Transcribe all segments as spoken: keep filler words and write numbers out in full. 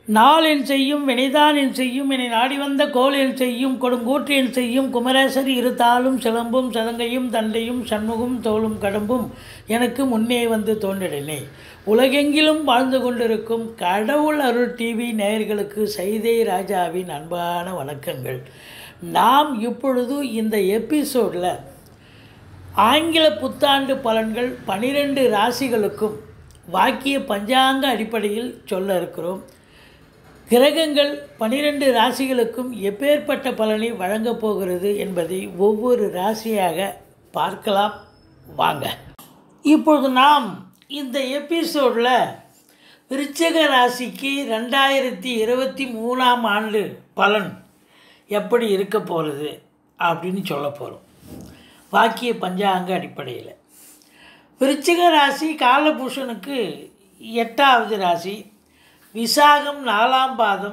நாளென் செய்யும் வினைதானென் செய்யும் என்னை நாடி வந்த கோளென் செய்யும் கொடுங்கூற்றென் செய்யும் குமரேசர் இருத்தாலும் சிலம்பும் சதங்கையும் தண்டையும் சண்முகம் தோளும் கடம்பும் எனக்கு முன்னே வந்து தோன்றினே. உலகெங்கிலும் வாழ்ந்து கொண்டிருக்கும் கடவுள் அருள் டிவி நேயர்களுக்கு சைதை ராஜாவின் அன்பான வணக்கங்கள். நாம் இப்பொழுது இந்த எபிசோடில் ஆங்கில புத்தாண்டு பலன்கள் பனிரெண்டு ராசிகளுக்கும் வாக்கிய பஞ்சாங்க அடிப்படையில் சொல்ல இருக்கிறோம். கிரகங்கள் பனிரெண்டு ராசிகளுக்கும் எப்பேற்பட்ட பலனை வழங்கப் போகிறது என்பதை ஒவ்வொரு ராசியாக பார்க்கலாம் வாங்க. இப்பொழுது நாம் இந்த எபிசோடில் விருச்சிக ராசிக்கு ரெண்டாயிரத்தி இருபத்தி மூணாம் ஆண்டு பலன் எப்படி இருக்க போகிறது அப்படின்னு சொல்ல போகிறோம் வாக்கிய பஞ்சாங்க அடிப்படையில். விருச்சிக ராசி காலபுருஷனுக்கு எட்டாவது ராசி. விசாகம் நாலாம் பாதம்,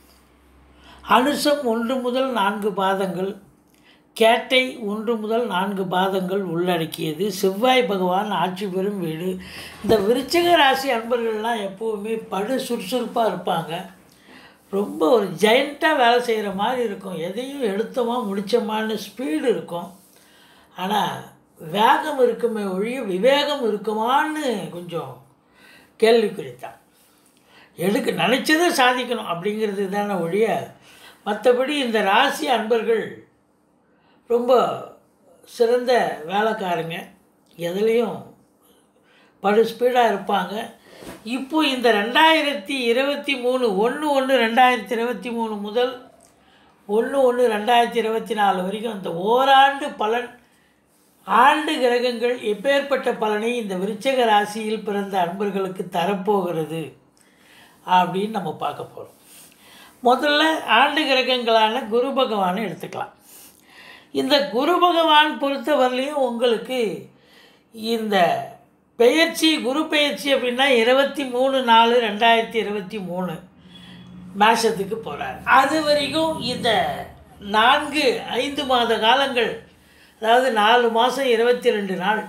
அனுசம் ஒன்று முதல் நான்கு பாதங்கள், கேட்டை ஒன்று முதல் நான்கு பாதங்கள் உள்ளடக்கியது. செவ்வாய் பகவான் ஆட்சி பெறும் வீடு. இந்த விருச்சிக ராசி அன்பர்கள்லாம் எப்போவுமே படு சுறுசுறுப்பாக இருப்பாங்க. ரொம்ப ஒரு ஜெயண்ட்டாக வேலை செய்கிற மாதிரி இருக்கும். எதையும் எடுத்தோமா முடித்தோமான்னு ஸ்பீடு இருக்கும். ஆனால் வேகம் இருக்குமே ஒழிய விவேகம் இருக்குமான்னு கொஞ்சம் கேள்விக்குறித்தான். எடுக்க நினச்சதை சாதிக்கணும் அப்படிங்கிறது தானே ஒழிய மற்றபடி இந்த ராசி அன்பர்கள் ரொம்ப சிறந்த வேலைக்காரங்க. எதுலேயும் படு ஸ்பீடாக இருப்பாங்க. இப்போ இந்த ரெண்டாயிரத்தி இருபத்தி மூணு ஒன்று ஒன்று ரெண்டாயிரத்தி இருபத்தி மூணு முதல் ஒன்று ஒன்று ரெண்டாயிரத்தி இருபத்தி நாலு வரைக்கும் இந்த ஓராண்டு பலன், ஆண்டு கிரகங்கள் எப்பேற்பட்ட பலனை இந்த விருச்சிக ராசியில் பிறந்த அன்பர்களுக்கு தரப்போகிறது அப்படின்னு நம்ம பார்க்க போகிறோம். முதல்ல ஆண்டு கிரகங்களான குரு பகவானை எடுத்துக்கலாம். இந்த குரு பகவான் பொறுத்தவரையிலையும் உங்களுக்கு இந்த பெயர்ச்சி, குரு பெயர்ச்சி அப்படின்னா இருபத்தி மூணு நாலு ரெண்டாயிரத்தி இருபத்தி மூணு மேஷத்துக்கு போகிறார். அது வரைக்கும் இந்த நான்கு ஐந்து மாத காலங்கள், அதாவது நாலு மாதம் இருபத்தி ரெண்டு நாள்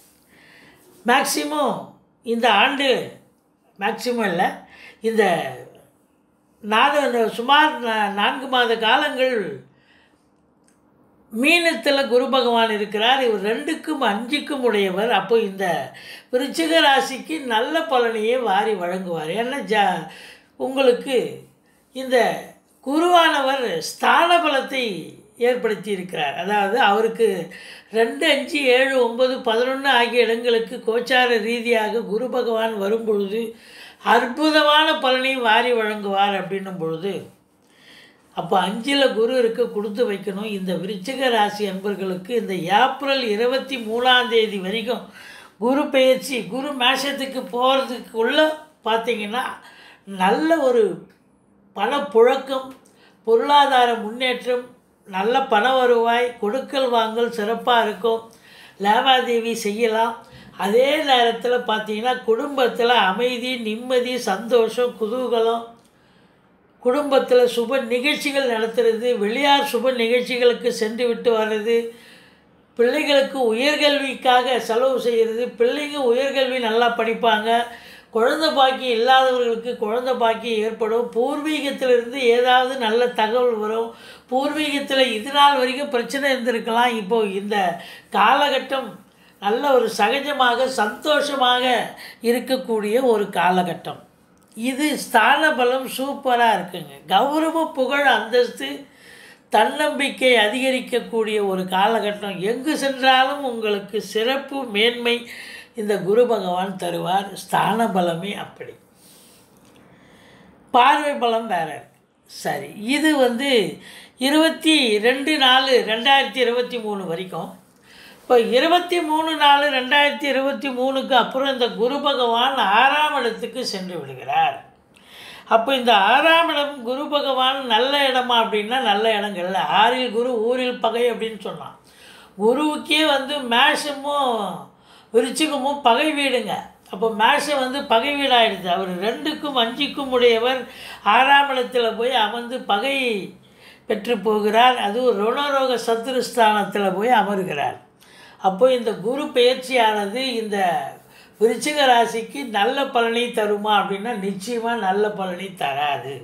மேக்சிமம் இந்த ஆண்டு, மேக்சிமம் இல்லை, இந்த நாலு சுமார் நான்கு மாத காலங்கள் மீனத்தில் குரு பகவான் இருக்கிறார். இவர் ரெண்டுக்கும் அஞ்சுக்கும் உடையவர். அப்போ இந்த விருச்சிக ராசிக்கு நல்ல பலனையே வாரி வழங்குவார். ஏன்னா ஜா உங்களுக்கு இந்த குருவானவர் ஸ்தான பலத்தை ஏற்படுத்தி இருக்கிறார். அதாவது அவருக்கு ரெண்டு அஞ்சு ஏழு ஒம்பது பதினொன்று ஆகிய இடங்களுக்கு கோச்சார ரீதியாக குரு பகவான் வரும்பொழுது அற்புதமான பலனை வாரி வழங்குவார் அப்படின்னும் பொழுது அப்போ அஞ்சில் குரு இருக்க கொடுத்து வைக்கணும். இந்த விருச்சிக ராசி அன்பர்களுக்கு இந்த ஏப்ரல் இருபத்தி மூணாம் தேதி வரைக்கும் குரு பெயர்ச்சி, குரு மேஷத்துக்கு போகிறதுக்குள்ளே பார்த்திங்கன்னா நல்ல ஒரு பணப்புழக்கம், பொருளாதார முன்னேற்றம், நல்ல பண வருவாய், கொடுக்கல் வாங்கல் சிறப்பாக இருக்கும். லாவாதேவி செய்யலாம். அதே நேரத்தில் பார்த்திங்கன்னா குடும்பத்தில் அமைதி, நிம்மதி, சந்தோஷம், குதூகலம், குடும்பத்தில் சுப நிகழ்ச்சிகள் நடத்துறது, வெளியார் சுப நிகழ்ச்சிகளுக்கு சென்று விட்டு வர்றது, பிள்ளைகளுக்கு உயர்கல்விக்காக செலவு செய்கிறது. பிள்ளைங்க உயர்கல்வி நல்லா படிப்பாங்க. குழந்தை பாக்கியம் இல்லாதவர்களுக்கு குழந்தை பாக்கியம் ஏற்படும். பூர்வீகத்திலிருந்து ஏதாவது நல்ல தகவல் வரும். பூர்வீகத்தில் இது நாள் வரைக்கும் பிரச்சனை இருந்திருக்கலாம். இப்போது இந்த காலகட்டம் நல்ல ஒரு சகஜமாக சந்தோஷமாக இருக்கக்கூடிய ஒரு காலகட்டம். இது ஸ்தான பலம் சூப்பராக இருக்குங்க. கௌரவ, புகழ், அந்தஸ்து, தன்னம்பிக்கை அதிகரிக்கக்கூடிய ஒரு காலகட்டம். எங்கு சென்றாலும் உங்களுக்கு சிறப்பு, மேன்மை இந்த குரு பகவான் தருவார். ஸ்தான பலமே அப்படி. பார்வை பலம் வேற இருக்கு. சரி, இது வந்து இருபத்தி ரெண்டு நாலு ரெண்டாயிரத்தி இருபத்தி மூணு வரைக்கும். இப்போ இருபத்தி மூணு நாலு ரெண்டாயிரத்தி இருபத்தி மூணுக்கு அப்புறம் இந்த குரு பகவான் ஆறாம் இடத்துக்கு சென்று விடுகிறார். அப்போ இந்த ஆறாம் இடம் குரு பகவான் நல்ல இடமா அப்படின்னா நல்ல இடங்கள்ல. ஆறில் குரு ஊரில் பகை அப்படின்னு சொன்னான். குருவுக்கே வந்து மேஷமும் விருச்சிகமும் பகை வீடுங்க. அப்போ மேஷம் வந்து பகை வீடாகிடுது. அவர் ரெண்டுக்கும் அஞ்சுக்கும் உடையவர் ஆறாம் இடத்தில் போய் அமர்ந்து பகை பெற்று போகிறார். அதுவும் ருணரோக சத்துருஸ்தானத்தில் போய் அமர்கிறார். அப்போ இந்த குரு பெயர்ச்சியானது இந்த விருச்சிக ராசிக்கு நல்ல பலனை தருமா அப்படின்னா நிச்சயமாக நல்ல பலனை தராது.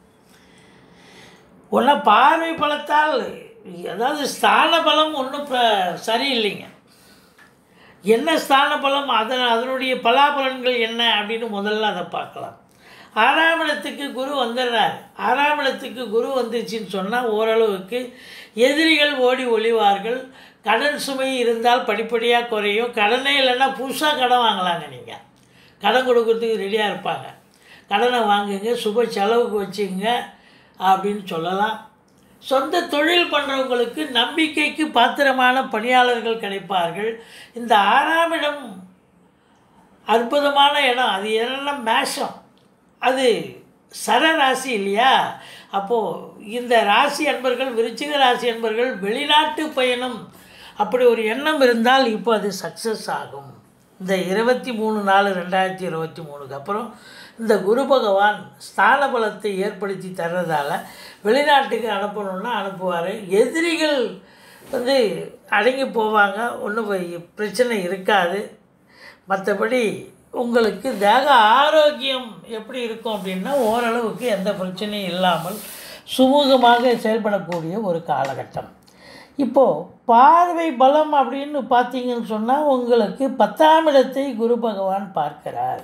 ஒன்றா பார்வை பலத்தால், அதாவது ஸ்தான பலம் ஒன்றும் இப்போ சரியில்லைங்க. என்ன ஸ்தான பலம், அதன் அதனுடைய பலாபலன்கள் என்ன அப்படின்னு முதல்ல அதை பார்க்கலாம். ஆறாம் இடத்துக்கு குரு வந்துடுறார். ஆறாம் இடத்துக்கு குரு வந்துச்சுன்னு சொன்னால் ஓரளவுக்கு எதிரிகள் ஓடி ஒளிவார்கள். கடன் சுமை இருந்தால் படிப்படியாக குறையும். கடனே இல்லைன்னா புதுசாக கடன் வாங்கலாங்க. நீங்கள் கடன் கொடுக்கறதுக்கு ரெடியாக இருப்பாங்க. கடனை வாங்குங்க, சுப செலவுக்கு வச்சுங்க அப்படின்னு சொல்லலாம். சொந்த தொழில் பண்ணுறவங்களுக்கு நம்பிக்கைக்கு பாத்திரமான பணியாளர்கள் கிடைப்பார்கள். இந்த ஆறாம் இடம் அற்புதமான இடம். அது என்னென்னா மேஷம், அது சர ராசி இல்லையா? அப்போது இந்த ராசி அன்பர்கள், விருச்சிக ராசி அன்பர்கள் வெளிநாட்டு பயணம் அப்படி ஒரு எண்ணம் இருந்தால் இப்போ அது சக்ஸஸ் ஆகும். இந்த இருபத்தி மூணு நாலு ரெண்டாயிரத்தி இருபத்தி மூணுக்கு அப்புறம் இந்த குரு பகவான் ஸ்தான பலத்தை ஏற்படுத்தி தர்றதால வெளிநாட்டுக்கு அனுப்பணுன்னா அனுப்புவார். எதிரிகள் வந்து அடங்கி போவாங்க, ஒன்றும் பிரச்சனை இருக்காது. மற்றபடி உங்களுக்கு தேக ஆரோக்கியம் எப்படி இருக்கும் அப்படின்னா ஓரளவுக்கு எந்த பிரச்சனையும் இல்லாமல் சுமூகமாக செயல்படக்கூடிய ஒரு காலகட்டம். இப்போது பார்வை பலம் அப்படின்னு பார்த்தீங்கன்னு சொன்னால் உங்களுக்கு பத்தாம் இடத்தை குரு பகவான் பார்க்கிறார்.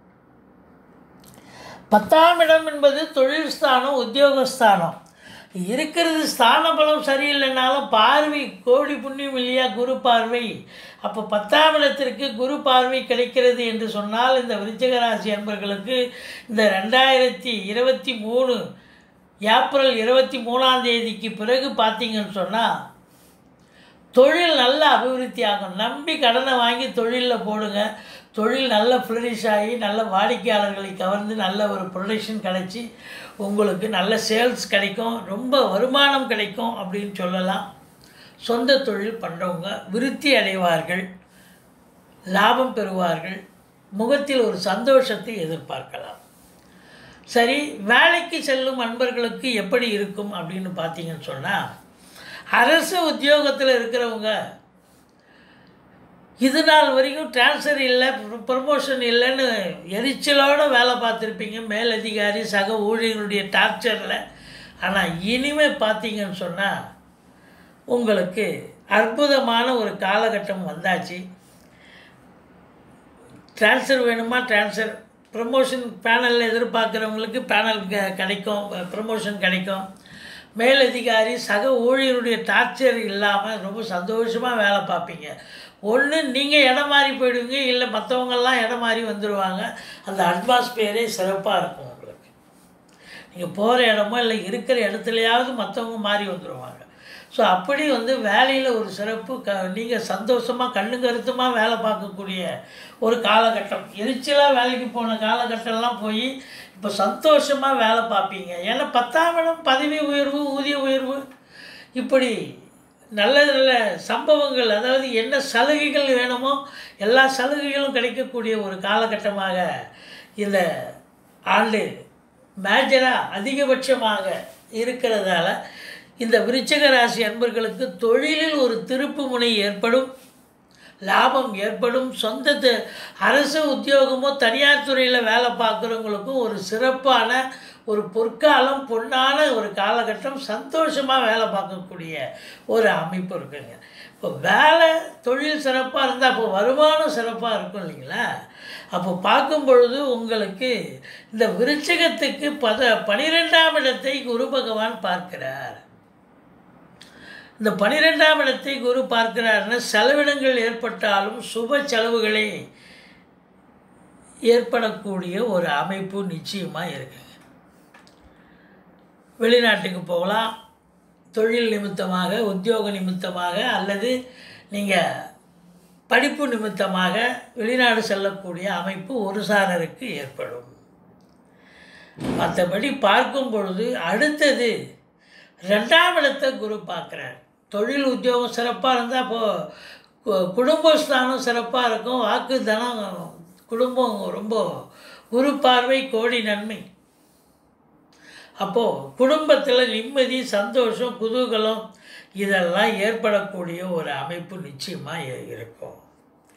பத்தாம் இடம் என்பது தொழில் ஸ்தானம், உத்தியோகஸ்தானம். இருக்கிறது ஸ்தான பலம் சரியில்லைனாலும் பார்வை கோடி புண்ணியம் இல்லையா குரு பார்வை. அப்போ பத்தாம் இடத்திற்கு குரு பார்வை கிடைக்கிறது என்று சொன்னால் இந்த விருச்சிக ராசி அன்பர்களுக்கு இந்த ரெண்டாயிரத்தி இருபத்தி மூணு ஏப்ரல் இருபத்தி மூணாம் தேதிக்கு பிறகு பார்த்தீங்கன்னு சொன்னால் தொழில் நல்ல அபிவிருத்தி ஆகும். நம்பி கடனை வாங்கி தொழிலில் போடுங்க. தொழில் நல்ல ஃப்ளரிஷ் ஆகி நல்ல வாடிக்கையாளர்களை கவர்ந்து நல்ல ஒரு ப்ரொடக்ஷன் கிடைச்சி உங்களுக்கு நல்ல சேல்ஸ் கிடைக்கும், ரொம்ப வருமானம் கிடைக்கும் அப்படின்னு சொல்லலாம். சொந்த தொழில் பண்ணுறவங்க விருத்தி அடைவார்கள், லாபம் பெறுவார்கள், முகத்தில் ஒரு சந்தோஷத்தை எதிர்பார்க்கலாம். சரி, வேலைக்கு செல்லும் அன்பர்களுக்கு எப்படி இருக்கும் அப்படின்னு பார்த்தீங்கன்னு சொன்னால் அரசு உத்தியோகத்தில் இருக்கிறவங்க இது நாள் வரைக்கும் ட்ரான்ஸ்ஃபர் இல்லை, ப்ரமோஷன் இல்லைன்னு எரிச்சலோடு வேலை பார்த்துருப்பீங்க மேலதிகாரி சக ஊழியர்களுடைய டார்ச்சரில். ஆனால் இனிமேல் பார்த்தீங்கன்னு சொன்னால் உங்களுக்கு அற்புதமான ஒரு காலகட்டம் வந்தாச்சு. ட்ரான்ஸ்ஃபர் வேணுமா ட்ரான்ஸ்ஃபர், ப்ரமோஷன் பேனலில் எதிர்பார்க்குறவங்களுக்கு பேனல் கிடைக்கும், ப்ரமோஷன் கிடைக்கும். மேலதிகாரி சக ஊழியருடைய டார்ச்சர் இல்லாமல் ரொம்ப சந்தோஷமாக வேலை பார்ப்பீங்க. ஒன்று நீங்கள் இடம் மாறி போயிடுவீங்க, இல்லை மற்றவங்கெல்லாம் இடம் மாறி வந்துடுவாங்க. அந்த அட்மாஸ்பியரே சிறப்பாக இருக்கும் உங்களுக்கு. நீங்கள் போகிற இடமோ இல்லை இருக்கிற இடத்துலையாவது மற்றவங்க மாறி வந்துடுவாங்க. ஸோ அப்படி வந்து வேலையில் ஒரு சிறப்பு, க நீங்கள் சந்தோஷமாக கண்ணு கருத்துமாக வேலை பார்க்கக்கூடிய ஒரு காலகட்டம். எரிச்சலாக வேலைக்கு போன காலகட்டம்லாம் போய் இப்போ சந்தோஷமாக வேலை பார்ப்பீங்க. ஏன்னா பத்தாம் இடம் பதவி உயர்வு, ஊதிய உயர்வு, இப்படி நல்ல நல்ல சம்பவங்கள், அதாவது என்ன சலுகைகள் வேணுமோ எல்லா சலுகைகளும் கிடைக்கக்கூடிய ஒரு காலகட்டமாக இந்த ஆண்டு மேஜராக அதிகபட்சமாக இருக்கிறதால இந்த விருச்சிக ராசி அன்பர்களுக்கு தொழிலில் ஒரு திருப்பு முனை ஏற்படும், லாபம் ஏற்படும். சொந்த அரசு உத்தியோகமோ தனியார் துறையில் வேலை பார்க்குறவங்களுக்கும் ஒரு சிறப்பான ஒரு பொற்காலம், பொன்னான ஒரு காலகட்டம், சந்தோஷமாக வேலை பார்க்கக்கூடிய ஒரு அமைப்பு இருக்குங்க. இப்போ வேலை தொழில் சிறப்பாக இருந்தால் அப்போ வருமானம் சிறப்பாக இருக்கும் இல்லைங்களா? அப்போ பார்க்கும் பொழுது உங்களுக்கு இந்த விருச்சிகத்துக்கு பத பனிரெண்டாம் இடத்தை குரு பகவான் பார்க்கிறார். இந்த பனிரெண்டாம் இடத்தை குரு பார்க்கிறாருன்னா செலவினங்கள் ஏற்பட்டாலும் சுப செலவுகளே ஏற்படக்கூடிய ஒரு அமைப்பு நிச்சயமாக இருக்குங்க. வெளிநாட்டுக்கு போகலாம், தொழில் நிமித்தமாக, உத்தியோக நிமித்தமாக, அல்லது நீங்கள் படிப்பு நிமித்தமாக வெளிநாடு செல்லக்கூடிய அமைப்பு ஒரு சாரருக்கு ஏற்படும். மற்றபடி பார்க்கும் பொழுது அடுத்தது ரெண்டாம் இடத்தை குரு பார்க்குறார். தொழில் உத்தியோகம் சிறப்பாக இருந்தால் அப்போது குடும்பஸ்தானம் சிறப்பாக இருக்கும். வாக்கு தனம், குடும்பம் ரொம்ப குரு பார்வை கோடி நன்மை. அப்போது குடும்பத்தில் நிம்மதி, சந்தோஷம், குதூகலம் இதெல்லாம் ஏற்படக்கூடிய ஒரு அமைப்பு நிச்சயமாக இருக்கும்.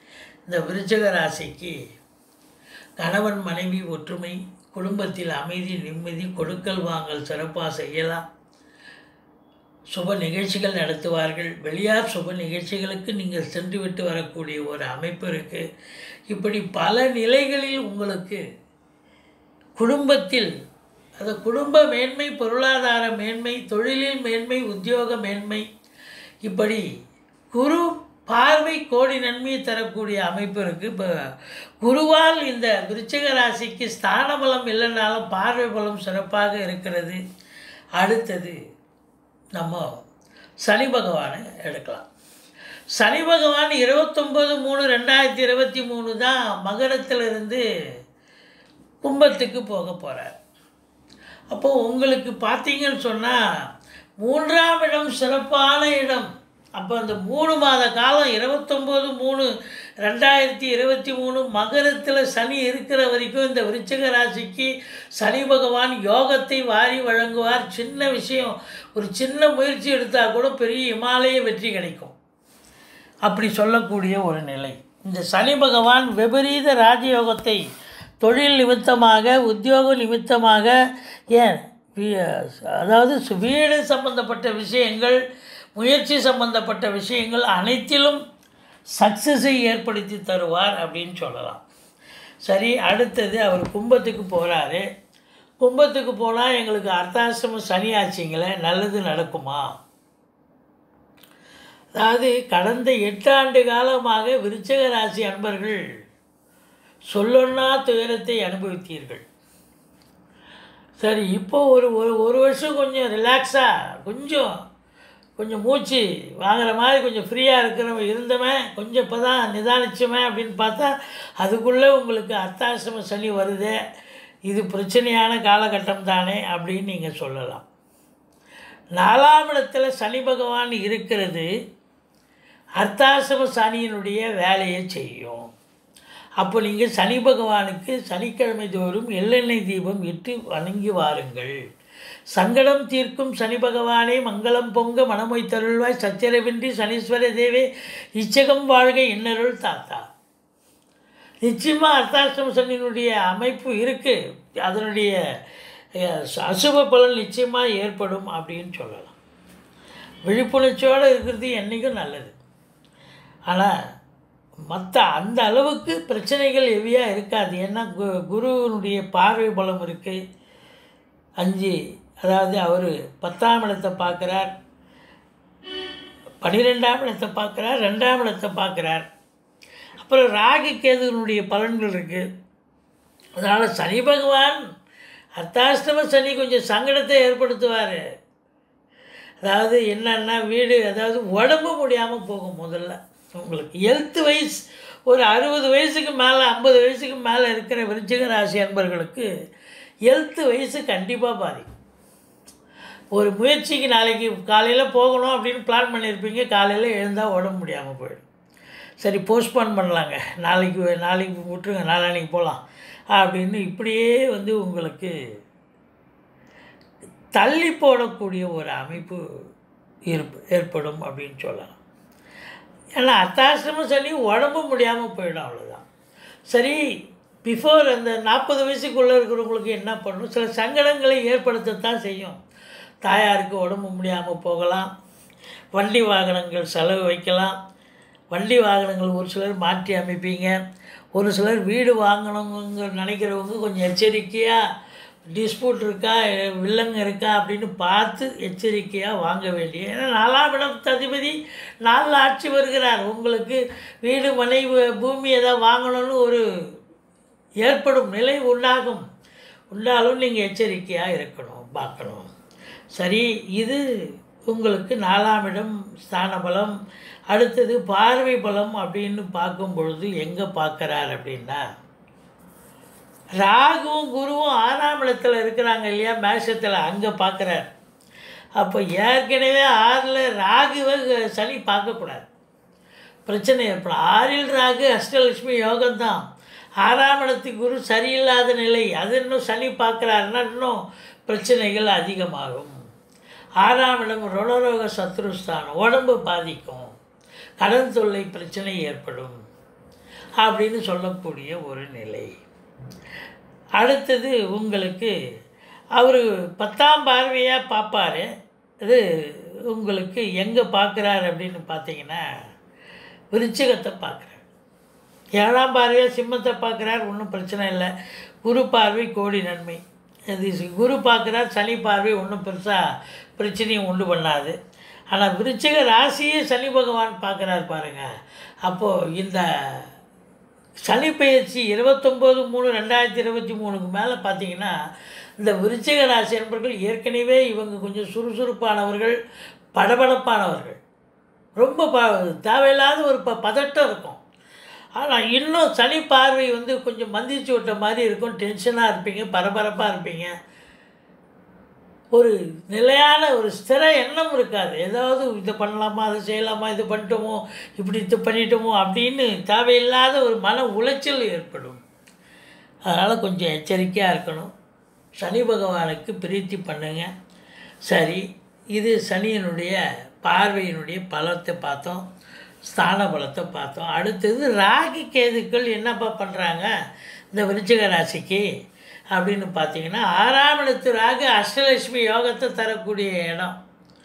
இந்த விருச்சிக ராசிக்கு கணவன் மனைவி ஒற்றுமை, குடும்பத்தில் அமைதி, நிம்மதி, கொடுக்கல் வாங்கல் சிறப்பாக செய்யலாம். சுப நிகழ்ச்சிகள் நடத்துவார்கள். வெளியார் சுப நிகழ்ச்சிகளுக்கு நீங்கள் சென்று விட்டு வரக்கூடிய ஒரு அமைப்பு இருக்குது. இப்படி பல நிலைகளில் உங்களுக்கு குடும்பத்தில் அது குடும்ப மேன்மை, பொருளாதார மேன்மை, தொழிலில் மேன்மை, உத்தியோக மேன்மை, இப்படி குரு பார்வை கோடி நன்மையை தரக்கூடிய அமைப்பு இருக்குது. இப்போ குருவால் இந்த விருச்சிக ராசிக்கு ஸ்தான பலம் இல்லைனாலும் பார்வை பலம் சிறப்பாக இருக்கிறது. அடுத்தது நம்ம சனி பகவானை எடுக்கலாம். சனி பகவான் இருபத்தொம்பது மூணு ரெண்டாயிரத்தி இருபத்தி மூணு தான் மகரத்திலிருந்து கும்பத்துக்கு போக போகிறார். அப்போது உங்களுக்கு பார்த்தீங்கன்னு சொன்னால் மூன்றாம் இடம் சிறப்பான இடம். அப்போ அந்த மூணு மாத காலம் இருபத்தொம்போது மூணு ரெண்டாயிரத்தி இருபத்தி மூணு மகரத்தில் சனி இருக்கிற வரைக்கும் இந்த விருச்சிக ராசிக்கு சனி பகவான் யோகத்தை வாரி வழங்குவார். சின்ன விஷயம், ஒரு சின்ன முயற்சி எடுத்தால் கூட பெரிய இமாலய வெற்றி கிடைக்கும். அப்படி சொல்லக்கூடிய ஒரு நிலை. இந்த சனி பகவான் விபரீத ராஜயோகத்தை தொழில் நிமித்தமாக, உத்தியோக நிமித்தமாக, ஏன் அதாவது வீடு சம்பந்தப்பட்ட விஷயங்கள், முயற்சி சம்பந்தப்பட்ட விஷயங்கள் அனைத்திலும் சக்ஸஸை ஏற்படுத்தி தருவார் அப்படின்னு சொல்லலாம். சரி, அடுத்தது அவர் கும்பத்துக்கு போகிறாரு. கும்பத்துக்கு போனால் எங்களுக்கு அர்த்தாசிரமம் சனி ஆச்சுங்களே, நல்லது நடக்குமா? அதாவது கடந்த எட்டு ஆண்டு காலமாக விருச்சிக ராசி அன்பர்கள் சொல்லொன்னா துயரத்தை அனுபவித்தீர்கள். சரி, இப்போ ஒரு ஒரு வருஷம் கொஞ்சம் ரிலாக்ஸாக கொஞ்சம் கொஞ்சம் மூச்சு வாங்குற மாதிரி கொஞ்சம் ஃப்ரீயாக இருக்கிறவன் இருந்தவன் கொஞ்சம் இப்போ தான் நிதானிச்சவன் அப்படின்னு பார்த்தா அதுக்குள்ளே உங்களுக்கு அர்த்தாசிரம சனி வருதே, இது பிரச்சனையான காலகட்டம் தானே அப்படின்னு நீங்கள் சொல்லலாம். நாலாம் இடத்துல சனி பகவான் இருக்கிறது அர்த்தாசிரம சனியினுடைய வேலையை செய்யும். அப்போ நீங்கள் சனி பகவானுக்கு சனிக்கிழமை தோறும் எள்ளெண்ணெய் தீபம் இட்டு வணங்கி வாருங்கள். சங்கடம் தீர்க்கும் சனி பகவானே, மங்களம் பொங்க மனமொய் தருள்வாய், சச்சரவின்றி சனீஸ்வர தேவே, இச்சகம் வாழ்க இன்னருள் தாத்தா. நிச்சயமாக அர்த்தாசிரம சனியினுடைய அமைப்பு இருக்குது, அதனுடைய அசுப பலன் நிச்சயமாக ஏற்படும் அப்படின்னு சொல்லலாம். விழிப்புணர்ச்சியோடு இருக்கிறது என்றைக்கும் நல்லது. ஆனால் மற்ற அந்த அளவுக்கு பிரச்சனைகள் ஹெவியாக இருக்காது. ஏன்னா கு குருவினுடைய பார்வை பலம் இருக்குது. அஞ்சு, அதாவது அவர் பத்தாம் இடத்தை பார்க்குறார், பன்னிரெண்டாம் இடத்தை பார்க்குறார், ரெண்டாம் இடத்தை பார்க்குறார். அப்புறம் ராகு கேதுனுடைய பலன்கள் இருக்குது. அதனால் சனி பகவான் அர்த்தாஷ்டம சனி கொஞ்சம் சங்கடத்தை ஏற்படுத்துவார். அதாவது என்னன்னா வீடு, அதாவது உடம்பு முடியாமல் போகும். முதல்ல உங்களுக்கு ஹெல்த் வைஸ் ஒரு அறுபது வயசுக்கு மேலே ஐம்பது வயசுக்கு மேலே இருக்கிற விருச்சிக ராசி அன்பர்களுக்கு ஹெல்த் வயசு கண்டிப்பாக பாதிக்கும். ஒரு முயற்சிக்கு நாளைக்கு காலையில் போகணும் அப்படின்னு பிளான் பண்ணியிருப்பீங்க, காலையில் எழுந்தால் உடம்பு முடியாமல் போயிடும். சரி, போஸ்ட்போன் பண்ணலாங்க, நாளைக்கு நாளைக்கு விட்டுருங்க, நாளான்னைக்கு போகலாம் அப்படின்னு இப்படியே வந்து உங்களுக்கு தள்ளி போடக்கூடிய ஒரு அமைப்பு இருப்பு ஏற்படும் அப்படின்னு சொல்லலாம். ஏன்னா அர்த்தாசிரம சனி உடம்பு முடியாமல் போயிடும், அவ்வளோதான். சரி, பிஃபோர் அந்த நாற்பது வயசுக்குள்ளே இருக்கிறவங்களுக்கு என்ன பண்ணணும்? சில சங்கடங்களை ஏற்படுத்தத்தான் செய்யும். தாயாருக்கு உடம்பு முடியாமல் போகலாம், வண்டி வாகனங்கள் செலவு வைக்கலாம். வண்டி வாகனங்கள் ஒரு சிலர் மாற்றி அமைப்பீங்க, ஒரு சிலர் வீடு வாங்கணுங்க நினைக்கிறவங்க கொஞ்சம் எச்சரிக்கையாக டிஸ்பியூட் இருக்கா, வில்லங்க இருக்கா அப்படின்னு பார்த்து எச்சரிக்கையாக வாங்க வேண்டிய. ஏன்னா நாலாம் இடம் அதிபதி நாளில் ஆட்சி வருகிறார். உங்களுக்கு வீடு மனை பூமி எதாவது வாங்கணும்னு ஒரு ஏற்படும் நிலை உண்டாகும். உண்டாலும் நீங்கள் எச்சரிக்கையாக இருக்கணும், பார்க்கணும். சரி, இது உங்களுக்கு நாலாம் இடம் ஸ்தான பலம். அடுத்தது பார்வை பலம் அப்படின்னு பார்க்கும் பொழுது எங்கே பார்க்குறார் அப்படின்னா, ராகுவும் குருவும் ஆறாம் இடத்துல இருக்கிறாங்க இல்லையா, மேஷத்தில், அங்கே பார்க்குறார். அப்போ ஏற்கனவே ஆறில் ராகுவை சனி பார்க்கக்கூடாது, பிரச்சனை ஏற்படும். ஆறில் ராகு அஷ்டலட்சுமி யோகம்தான். ஆறாம் இடத்துக்கு குரு சரியில்லாத நிலை, அது இன்னும் சனி பார்க்குறாருன்னா இன்னும் பிரச்சனைகள் அதிகமாகும். ஆறாம் இடம் ருணரோக சத்ருஸ்தானம், உடம்பு பாதிக்கும், கடன் தொல்லை பிரச்சனை ஏற்படும். அப்படின்னு சொல்லக்கூடிய ஒரு நிலை. அடுத்தது உங்களுக்கு அவர் பத்தாம் பார்வையாக பார்ப்பார். அது உங்களுக்கு எங்கே பார்க்குறாரு அப்படின்னு பார்த்தீங்கன்னா விருச்சிகத்தை பார்க்குறார். ஏழாம் பார்வையாக சிம்மத்தை பார்க்குறார், ஒன்றும் பிரச்சனை இல்லை. குரு பார்வை கோடி நன்மை. அது குரு பார்க்குறார், சனி பார்வை ஒன்றும் பெருசாக பிரச்சனையும் உண்டு பண்ணாது. ஆனால் விருச்சிக ராசியே சனி பகவான் பார்க்குறார் பாருங்கள். அப்போது இந்த சனி பயிற்சி இருபத்தொம்போது மூணு ரெண்டாயிரத்தி இருபத்தி மூணுக்கு மேலே பார்த்தீங்கன்னா இந்த விருச்சிக ராசி என்பவர்கள் ஏற்கனவே இவங்க கொஞ்சம் சுறுசுறுப்பானவர்கள், படபடப்பானவர்கள், ரொம்ப ப தேவையில்லாத ஒரு ப பதட்டம் இருக்கும். ஆனால் இன்னும் சனி பார்வை வந்து கொஞ்சம் மந்திரிச்சு விட்ட மாதிரி இருக்கும். டென்ஷனாக இருப்பீங்க, பரபரப்பாக இருப்பீங்க. ஒரு நிலையான ஒரு ஸ்திர எண்ணம் இருக்காது. ஏதாவது இதை பண்ணலாமா, அதை செய்யலாமா, இது பண்ணிட்டோமோ, இப்படி இது பண்ணிட்டோமோ அப்படின்னு தேவையில்லாத ஒரு மன உளைச்சல் ஏற்படும். அதனால் கொஞ்சம் எச்சரிக்கையாக இருக்கணும். சனி பகவானுக்கு பிரீத்தி பண்ணுங்க. சரி, இது சனியினுடைய பார்வையினுடைய பலத்தை பார்த்தோம், ஸ்தான பலத்தை பார்த்தோம். அடுத்தது ராகு கேதுக்கள் என்னப்பா பண்ணுறாங்க இந்த விருச்சிக ராசிக்கு அப்படின்னு பார்த்தீங்கன்னா, ஆறாம் இடத்து ராகு அஷ்டலட்சுமி யோகத்தை தரக்கூடிய இடம்.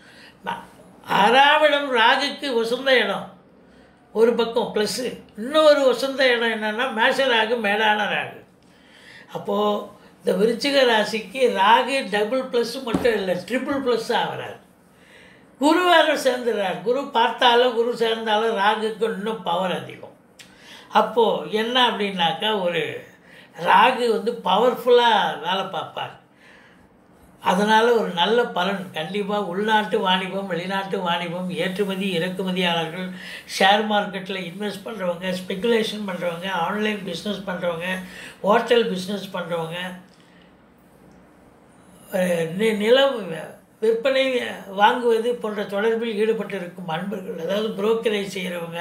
ஆறாம் இடம் ராகுக்கு வசந்த இடம் ஒரு பக்கம், ப்ளஸ்ஸு இன்னொரு வசந்த இடம் என்னென்னா மேஷ ராகு, மேடான ராகு. அப்போது இந்த விருச்சிக ராசிக்கு ராகு டபுள் ப்ளஸ்ஸு மட்டும் இல்லை, ட்ரிபிள் ப்ளஸ் ஆகிறார். குரு வேறு சேர்ந்துடுறார். குரு பார்த்தாலும் குரு சேர்ந்தாலும் ராகுக்கு இன்னும் பவர் அதிகம். அப்போது என்ன அப்படின்னாக்கா, ஒரு ராகு வந்து பவர்ஃபுல்லாக வேலை பார்ப்பார். அதனால் ஒரு நல்ல பலன் கண்டிப்பாக. உள்நாட்டு வாணிபம், வெளிநாட்டு வாணிபம், ஏற்றுமதி இறக்குமதியாளர்கள், ஷேர் மார்க்கெட்டில் இன்வெஸ்ட் பண்ணுறவங்க, ஸ்பெக்குலேஷன் பண்ணுறவங்க, ஆன்லைன் பிஸ்னஸ் பண்ணுறவங்க, ஹோட்டல் பிஸ்னஸ் பண்ணுறவங்க, நிலம் விற்பனை வாங்குவது போன்ற தொடர்பில் ஈடுபட்டு இருக்கும் அன்பர்கள், அதாவது புரோக்கரேஜ் செய்கிறவங்க,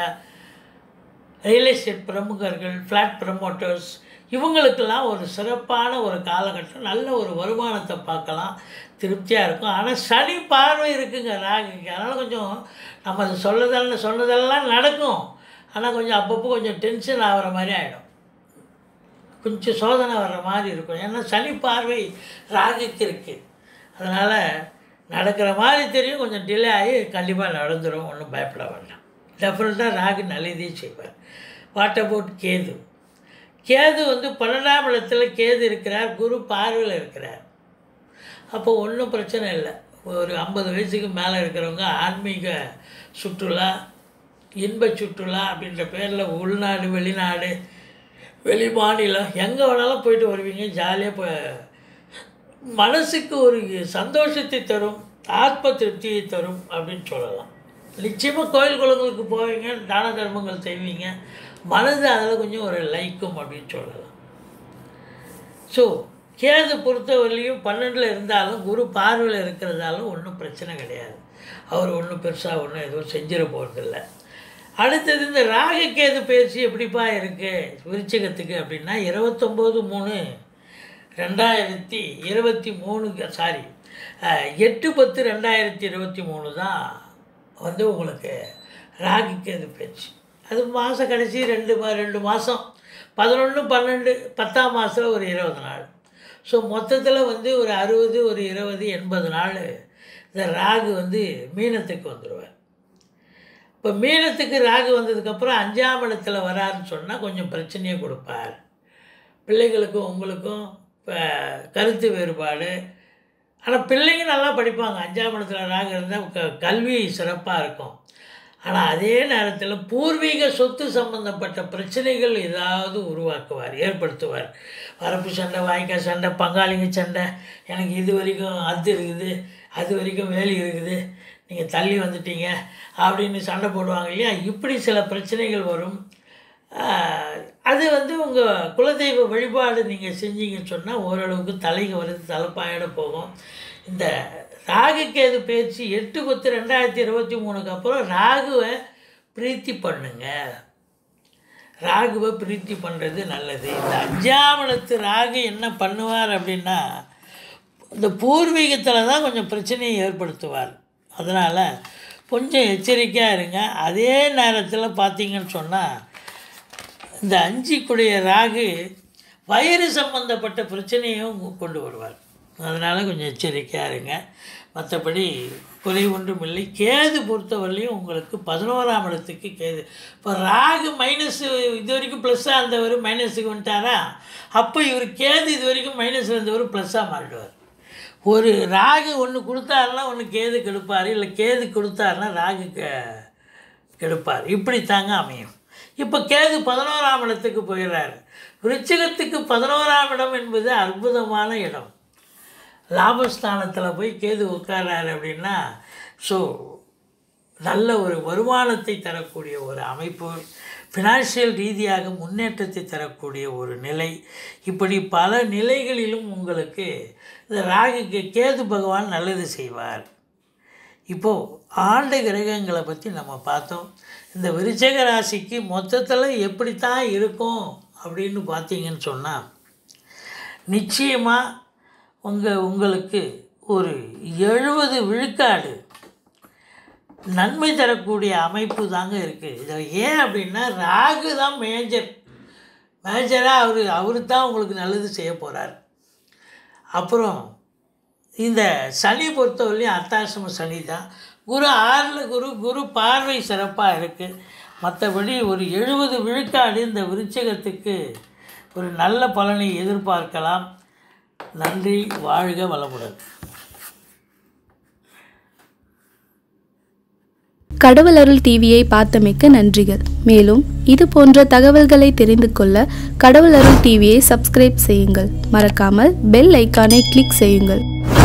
ரியல் எஸ்டேட் பிரமுகர்கள், ஃப்ளாட் ப்ரமோட்டர்ஸ், இவங்களுக்கெல்லாம் ஒரு சிறப்பான ஒரு காலகட்டம். நல்ல ஒரு வருமானத்தை பார்க்கலாம், திருப்தியாக இருக்கும். ஆனால் சனி பார்வை இருக்குங்க ராகுக்கு. அதனால் கொஞ்சம் நம்ம அதை சொல்லதெல்லாம் சொன்னதெல்லாம் நடக்கும். ஆனால் கொஞ்சம் அப்பப்போ கொஞ்சம் டென்ஷன் ஆகிற மாதிரி ஆகிடும், கொஞ்சம் சோதனை வர்ற மாதிரி இருக்கும். ஏன்னா சனி பார்வை ராகுக்கு இருக்குது. அதனால் நடக்கிற மாதிரி தெரியும், கொஞ்சம் டிலே ஆகி கண்டிப்பாக நடந்துடும், ஒன்றும் பயப்பட வேண்டாம். டெஃபினட்டாக ராகு நல்லதே செய்வார். What about Ketu? கேது வந்து பன்னெண்டாம் இடத்துல கேது இருக்கிறார், குரு பார்வையில் இருக்கிறார். அப்போ ஒன்றும் பிரச்சனை இல்லை. ஒரு ஐம்பது வயசுக்கு மேலே இருக்கிறவங்க ஆன்மீக சுற்றுலா, இன்ப சுற்றுலா அப்படின்ற பேரில் உள்நாடு, வெளிநாடு, வெளி மாநிலம் எங்கே வேணாலும் போயிட்டு வருவீங்க. ஜாலியாக போ மனசுக்கு ஒரு சந்தோஷத்தை தரும், ஆத்ம திருப்தியை தரும் அப்படின்னு சொல்லலாம். நிச்சயமாக கோயில் குளங்களுக்கு போவீங்க, தான தர்மங்கள் செய்வீங்க, மனது அதில் கொஞ்சம் ஒரு லைக்கும் அப்படின்னு சொல்லலாம். ஸோ கேது பொறுத்தவரையிலையும் பன்னெண்டில் இருந்தாலும் குரு பார்வையில் இருக்கிறதாலும் ஒன்றும் பிரச்சனை கிடையாது. அவர் ஒன்றும் பெருசாக ஒன்றும் எதுவும் செஞ்சிட போகிறதில்ல. அடுத்தது இந்த ராகு கேது பயிற்சி எப்படிப்பா இருக்குது விருச்சிகத்துக்கு அப்படின்னா, இருபத்தொம்போது மூணு ரெண்டாயிரத்தி இருபத்தி மூணு சாரி எட்டு பத்து ரெண்டாயிரத்தி இருபத்தி மூணு தான் வந்து உங்களுக்கு ராகு கேது பயிற்சி. அது மாதம் கடைசி ரெண்டு மா ரெண்டு மாதம் பதினொன்று பன்னெண்டு பத்தாம் மாதத்தில் ஒரு இருபது நாள். ஸோ மொத்தத்தில் வந்து ஒரு அறுபது ஒரு இருபது எண்பது நாள் இந்த ராகு வந்து மீனத்துக்கு வந்துடுவார். இப்போ மீனத்துக்கு ராகு வந்ததுக்கப்புறம் அஞ்சாம் இடத்துல வராருன்னு சொன்னால் கொஞ்சம் பிரச்சனையை கொடுப்பார். பிள்ளைகளுக்கும் உங்களுக்கும் இப்போ கருத்து வேறுபாடு. ஆனால் பிள்ளைங்க நல்லா படிப்பாங்க. அஞ்சாம் இடத்துல ராகு இருந்தால் க கல்வி சிறப்பாக இருக்கும். ஆனால் அதே நேரத்தில் பூர்வீக சொத்து சம்பந்தப்பட்ட பிரச்சனைகள் ஏதாவது உருவாக்குவார், ஏற்படுத்துவார். வரப்பு சண்டை, வாய்க்கால் சண்டை, பங்காளிங்க சண்டை, எனக்கு இது வரைக்கும் அது இருக்குது, அது வரைக்கும் வேலி இருக்குது, நீங்கள் தள்ளி வந்துட்டீங்க அப்படின்னு சண்டை போடுவாங்க இல்லையா. இப்படி சில பிரச்சனைகள் வரும். அது வந்து உங்கள் குலதெய்வ வழிபாடு நீங்கள் செஞ்சீங்கன்னு சொன்னால் ஓரளவுக்கு தலைக்கு வருது, தலைப்பாயிட போகும். இந்த ராகு கேது பயிற்சி எட்டு பத்து ரெண்டாயிரத்தி இருபத்தி மூணுக்கு அப்புறம் ராகுவை பிரீத்தி பண்ணுங்க. ராகுவை பிரீத்தி பண்ணுறது நல்லது. இந்த அஞ்சாம் இடத்து ராகு என்ன பண்ணுவார் அப்படின்னா, இந்த பூர்வீகத்தில் தான் கொஞ்சம் பிரச்சனையை ஏற்படுத்துவார். அதனால் கொஞ்சம் எச்சரிக்கையாக இருங்க. அதே நேரத்தில் பார்த்தீங்கன்னு சொன்னால் இந்த அஞ்சுக்குடைய ராகு வயிறு சம்பந்தப்பட்ட பிரச்சனையும் கொண்டு வருவார். அதனால் கொஞ்சம் எச்சரிக்கையாக இருங்க. மற்றபடி குறை ஒன்றும் இல்லை. கேது பொறுத்தவரையிலையும் உங்களுக்கு பதினோராம் இடத்துக்கு கேது. இப்போ ராகு மைனஸ் இது வரைக்கும் ப்ளஸ்ஸாக இருந்தவர் மைனஸுக்கு வந்துட்டாரா, அப்போ இவர் கேது இது வரைக்கும் மைனஸில் இருந்தவர் ப்ளஸ்ஸாக மாறிடுவார். ஒரு ராகு ஒன்று கொடுத்தாருன்னா ஒன்று கேது கெடுப்பார், இல்லை கேது கொடுத்தாருன்னா ராகு கெ கெடுப்பார். இப்படி தாங்க அமையும். இப்போ கேது பதினோராம் இடத்துக்கு போயிடுறாரு. விருச்சிகத்துக்கு பதினோராம் இடம் என்பது அற்புதமான இடம். லாபஸ்தானத்தில் போய் கேது உட்கார்றாரு அப்படின்னா, ஸோ நல்ல ஒரு வருமானத்தை தரக்கூடிய ஒரு அமைப்பு, ஃபினான்ஷியல் ரீதியாக முன்னேற்றத்தை தரக்கூடிய ஒரு நிலை, இப்படி பல நிலைகளிலும் உங்களுக்கு இந்த ராகுக்கு கேது பகவான் நல்லது செய்வார். இப்போது ஆண்டு கிரகங்களை பற்றி நம்ம பார்த்தோம். இந்த விருச்சிக ராசிக்கு மொத்தத்தில் எப்படித்தான் இருக்கும் அப்படின்னு பார்த்தீங்கன்னு சொன்னால், நிச்சயமாக உங்கள் உங்களுக்கு ஒரு எழுபது விழுக்காடு நன்மை தரக்கூடிய அமைப்பு தாங்க இருக்குது. இதை ஏன் அப்படின்னா ராகு தான் மேஜர் மேஜராக அவர் அவரு தான் உங்களுக்கு நல்லது செய்ய போகிறார். அப்புறம் இந்த சனி பொறுத்தவரையும் அர்த்தாசிரம சனி தான். குரு ஆறில் குரு குரு பார்வை சிறப்பாக இருக்குது. மற்றபடி ஒரு எழுபது விழுக்காடு இந்த விருச்சிகத்துக்கு ஒரு நல்ல பலனை எதிர்பார்க்கலாம். நன்றி, வாழ்க வளமுடன். கடவுள் அருள் டிவியை பார்த்தமைக்கு நன்றிகள். மேலும் இது போன்ற தகவல்களை தெரிந்து கொள்ள கடவுள் அருள் டிவியை சப்ஸ்கிரைப் செய்யுங்கள். மறக்காமல் பெல் ஐக்கானை கிளிக் செய்யுங்கள்.